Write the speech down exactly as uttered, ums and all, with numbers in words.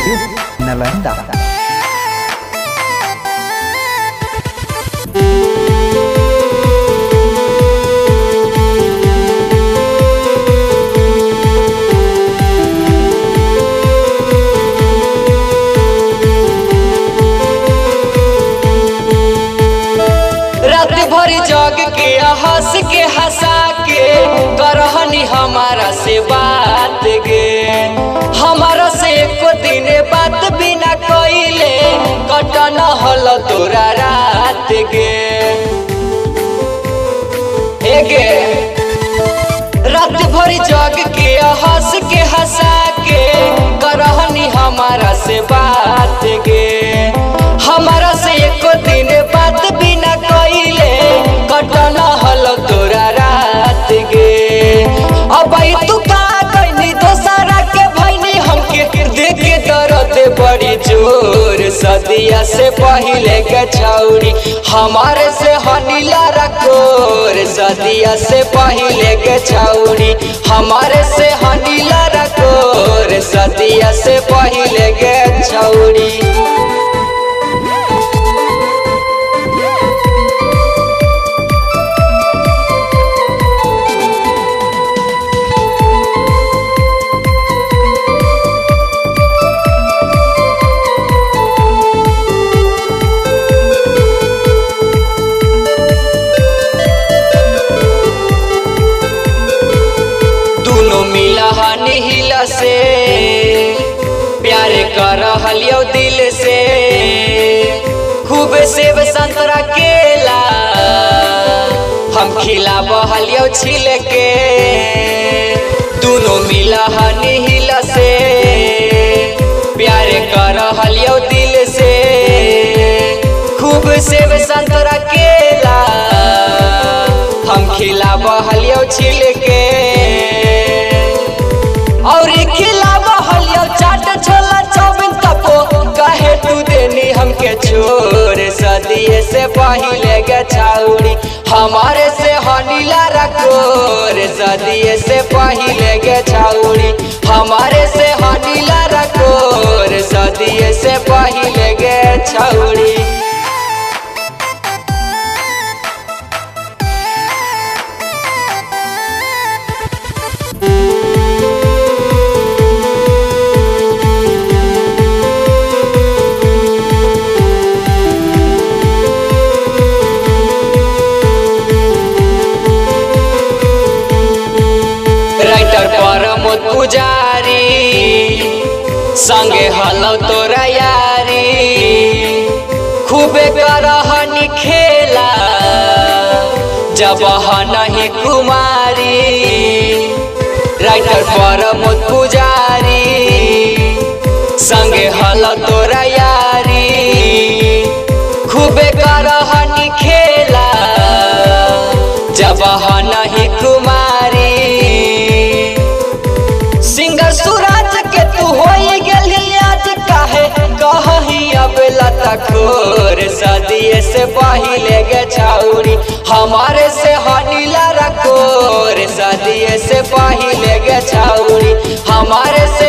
Studio Nalanda. जग के हंस के हंसा के करहनी हमारा से बात गे, हमारा से एको दिन बात बिना कइले कटन हल तोरा रात गे। हे गे रात भर जग के हंस के हंसा के करहनी हमारा से बात गे, हमारा से एको दिन बात बिना कइले कटन हल तोरा रात गे। अब तू का कइनी दोसरा के भइनी हमके देख के दर्द बड़ी जोर, सदिया से पहिले के छौरी हमारे से हनीला रखोर, सदिया से पहिले के छौरी हमारे से हनीला रखोर, सदिया से पहिले के छौरी। हिला से प्यार कर हलियो दिल से, खूब सेब संतरा केला हम खिला बहलियो छिल के, दोनों मिला हनी हिला से प्यार कर हलियो दिल से, खूब सेब संतरा केला हम खिला बहलियो छिल के, और खिलावा हलियो चाट छोला चाउमीन तपो कहे तू देनी हमके छोड़, सदिये से पहिले के छौरी हमारे से हनीला रखोर, सदिये से पहिले के छौरी हमारे से हनीला रखोर, सदिये से पहिले के छौरी। परमोद पुजारी संगे हलो तोरा यारी, खूबे करहनी खेला जब नहीं कुमारी, राइटर परमोद पुजारी संगे हलो तोरा यारी, खूबे करहनी खेला जब नहीं कुमारी, सिंगर सूरज के तू होई गेली आज काहे कहीं अब लता खोर, सदिये से पहिले के छौरी हमारे से हनीला रखोर, सदिये से पहिले के छौरी हमारे से